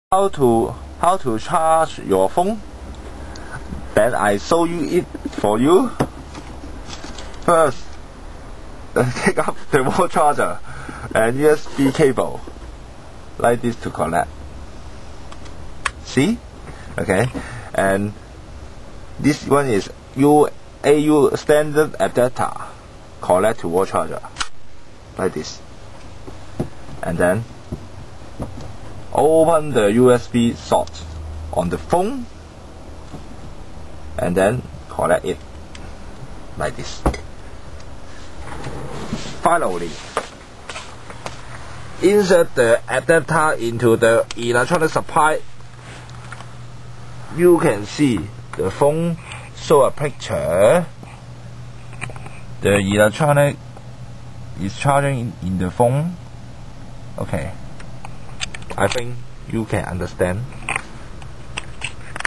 how to charge your phone. Then I show you it for you. First, take up the wall charger and USB cable like this to connect. See? Okay, and this one is AU standard adapter. Connect to wall charger like this, and then open the USB slot on the phone, and then connect it like this. Finally, insert the adapter into the electronic supply. You can see the phone show a picture. The electronic is charging in the phone. Okay, I think you can understand.